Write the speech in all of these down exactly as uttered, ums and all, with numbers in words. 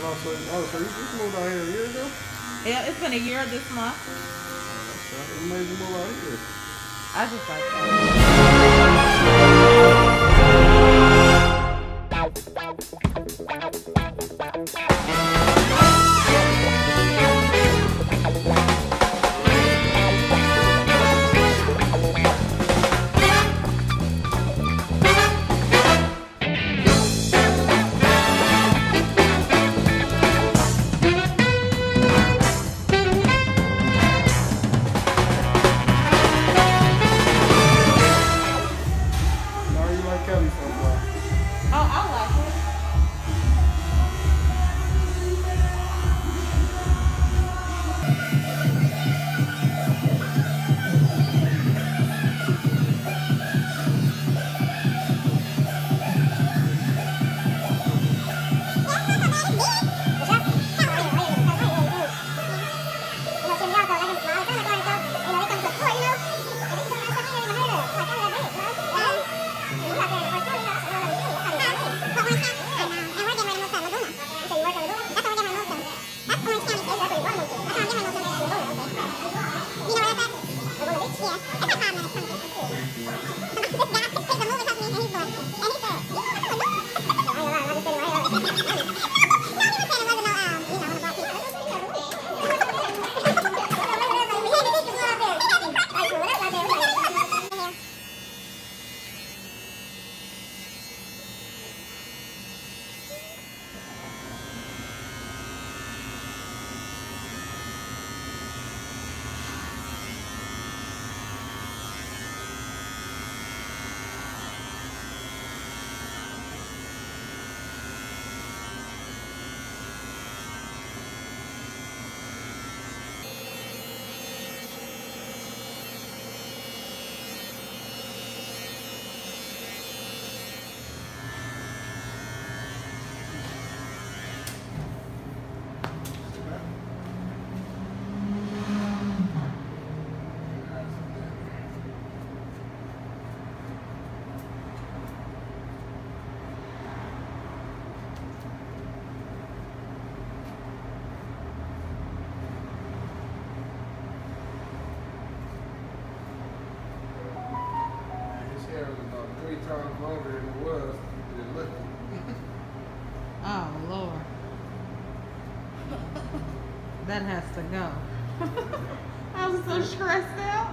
Oh, so, oh, so you just moved out here a year ago? Yeah, it's been a year this month. Oh, that's right. What made you move out here? I just like Three times longer than it was than looking. Oh, Lord. That has to go. I'm so stressed out.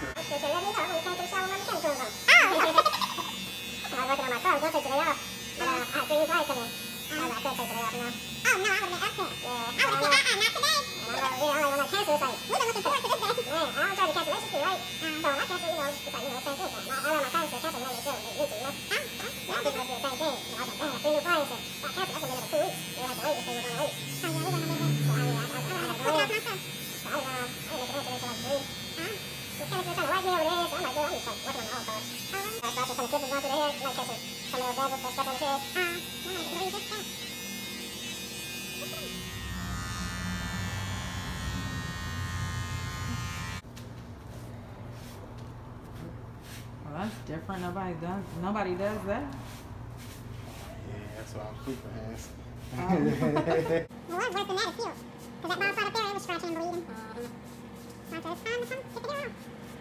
Okay, so let me know when you came to the shower when the chemicals on. Oh! I was working on my car, I was going to take today off. But uh, I had three new clients come in. I was like, I couldn't take today off, you know? Oh, no, I would have been upset. Yeah. I would have been, uh-uh, not today. And I know, you know, I don't want to cancel. It's like, we've been looking forward to this day. Yeah, I don't charge you cancellation fee, right? Um, so when I cancel, you know, it's like, you know, same thing. I, I allow my clients to cancel when they feel they need to, you know? Huh? Huh? Yeah, I think I do the same thing. You know, I was like, damn, three new clients. And I canceled, that's been another two weeks. You know, I had to wait if they were going to wait. Oh, yeah, we're going to wait. So, I mean, I, I, I, I had to go in. So, I didn't, uh, I didn't make an answer until like three. Huh? The chemicals trying to wipe me over there, so I'm like, dude, I'm just like working on my own cars. Oh, really? I started some clippers going through the hair. You might catch some, some little dandruff that's stuck on his head. Uh, no, no, you just can't. Well, that's different. Nobody does. Nobody does that. Yeah, that's why I'm super hands. Um, Well, it was worse than that, it healed. Because that bald spot up there, it was scratching and bleeding. Uh-huh. So it's time to come get the hair off.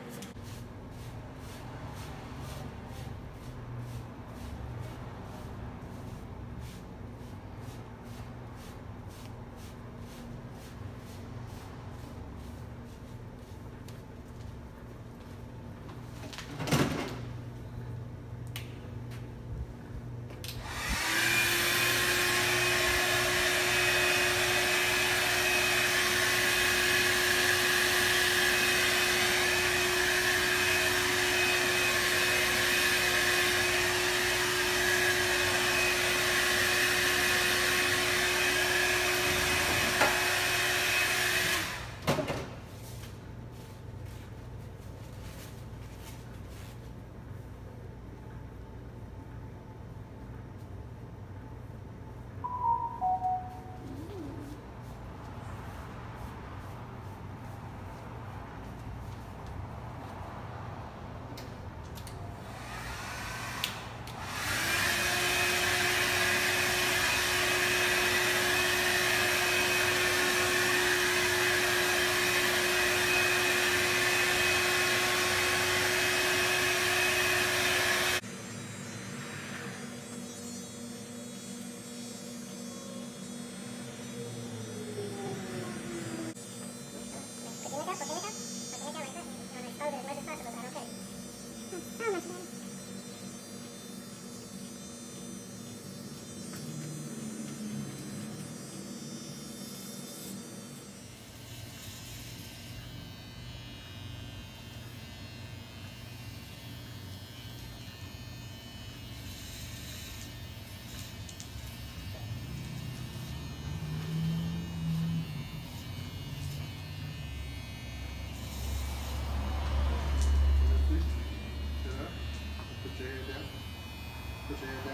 Put your head down.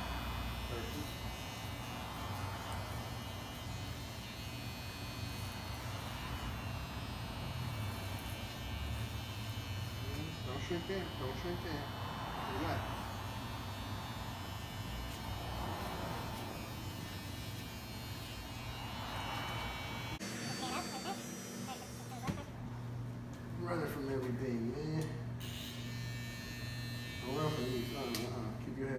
Perfect. Don't shrink in. Don't shrink in. Relax. Running from everything, man. Don't run from me, son. Uh-uh. Keep your head.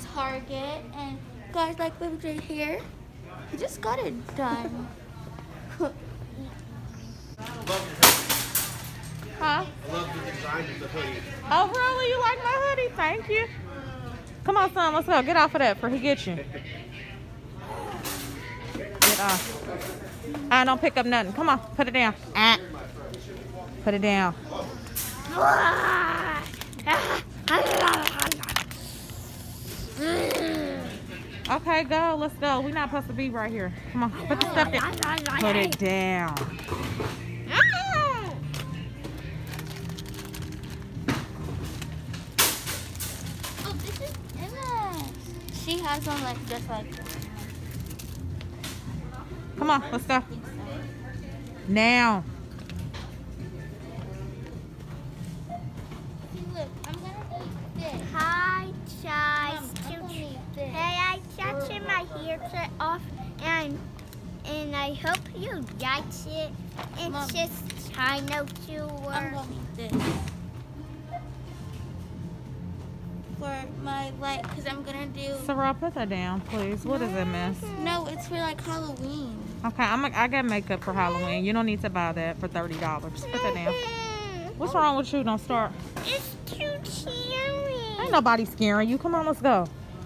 Target, and guys, like lives right here. He just got it done. Huh? I love the design of the hoodie. Oh, really? You like my hoodie? Thank you. Come on, son. Let's go. Get off of that before he gets you. Get off. I don't pick up nothing. Come on. Put it down. Ah. Put it down. Okay, go. Let's go. We're not supposed to be right here. Come on. Put the stuff down. Put it down. Oh, this is Emma's. She has one like just like. Come on. Let's go. Now. See, look, I'm gonna eat this. Hi, guys. Mom, I'm gonna eat this. Hey, I touched my haircut off, and and I hope you liked it. It's Mom. just kind of to I'm work. gonna eat this. For my like, cause I'm gonna do. Sarah, put that down, please. What is it, miss? No, it's for like Halloween. Okay, I'm. A, I got makeup for Halloween. You don't need to buy that for thirty dollars. Put that down. What's wrong with you? Don't start. It's too scary. Ain't nobody scaring you. Come on, let's go.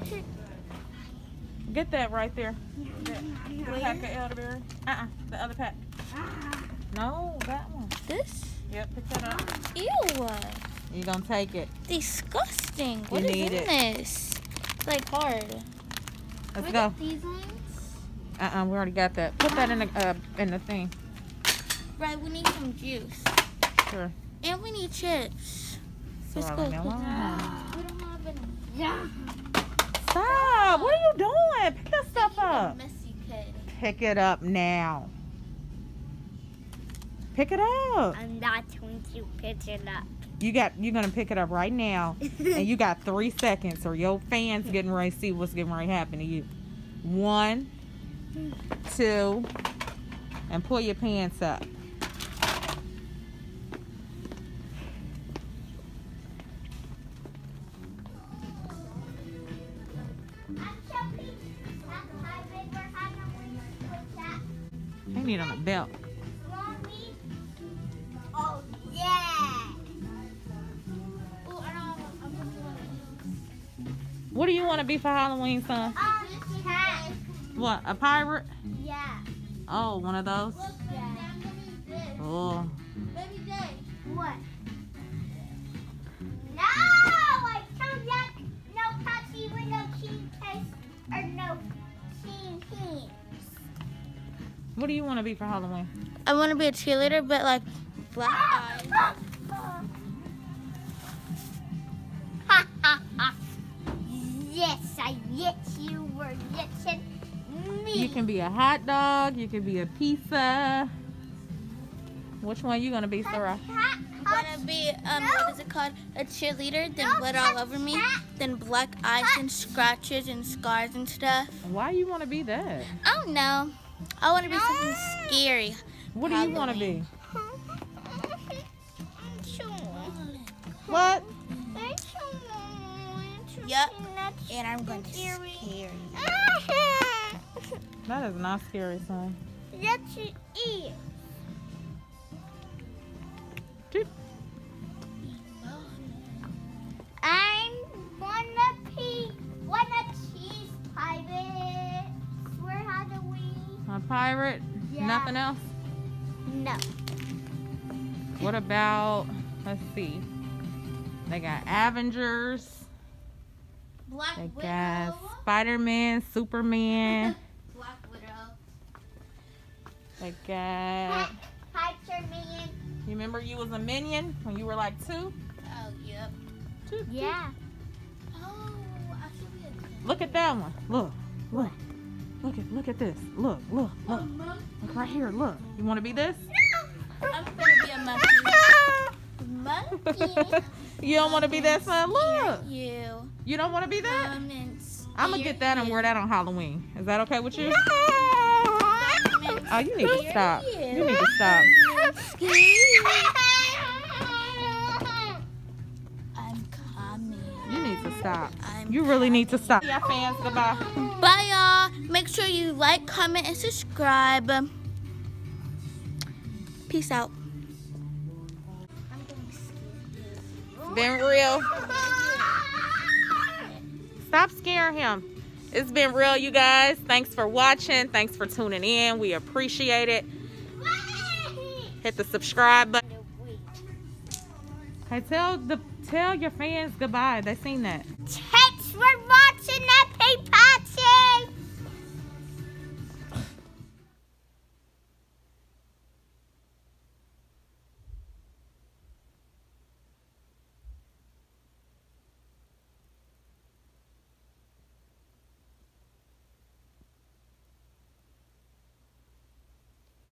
Get that right there. That, the pack of elderberry. Uh-uh, the other pack. No, that one. This? Yep, pick that up. Ew. You gonna take it. Disgusting. What You is need in it. this? It's like hard. Let's We go. got these ones. Uh-uh, we already got that. Put that in the uh, in the thing. Right, we need some juice. Sure. And we need chips. Let's Sarah, go. leave me We alone. don't have any. Yeah. Stop! What are you doing? Pick that stuff You're a up. messy kid. Pick it up now. Pick it up. I'm not going to pick it up. You got. You're gonna pick it up right now, and you got three seconds, or your fans getting ready to see what's getting ready to happen to you. One, two, and pull your pants up. I need on a belt. Oh, yeah. Oh, I don't. I'm gonna do What do you want to be for Halloween, son? Um, cat. What? A pirate? Yeah. Oh, one of those. Yeah. Oh. Baby J. What? No! I told you no puppy with no king taste or no king pants. What do you want to be for Halloween? I want to be a cheerleader, but like black eyes. Yes, I get you were getting me. You can be a hot dog. You can be a pizza. Which one you gonna be, Sarah? I'm gonna be um what is it called? A cheerleader, then blood all over me, then black eyes and scratches and scars and stuff. Why you want to be that? I don't know. I want to be something scary. What do you want to be? Sure. What? Yep. And I'm going to scare you. That is not scary, son. Let's eat. Dude. I'm wanna be wanna cheese pirate. We're Halloween. A pirate? Yeah. Nothing else? No. What about, let's see. They got Avengers. Black They Widow. got Spider-Man, Superman. Black Widow. They got, Spider-Man. you remember you was a minion when you were like two? Oh, yep. Two, two. Yeah. Oh, I should be a kid. Look at that one. Look, look. Look at, look at this. Look, look, look. Look right here, look. You want to be this? I'm gonna be a monkey. Monkey. You don't want to be that, son? Look. You. You don't want to be that? Um, and I'm going to get that and wear that on Halloween. Is that okay with you? Oh, you need to stop. You need to stop. I'm coming. You need to stop. I'm time. You really need to stop. Yeah, fans, goodbye. Bye, y'all. Make sure you like, comment, and subscribe. Peace out. Been real. Stop scaring him. It's been real, you guys. Thanks for watching. Thanks for tuning in. We appreciate it. Hit the subscribe button. Hey, tell the tell your fans goodbye. They seen that.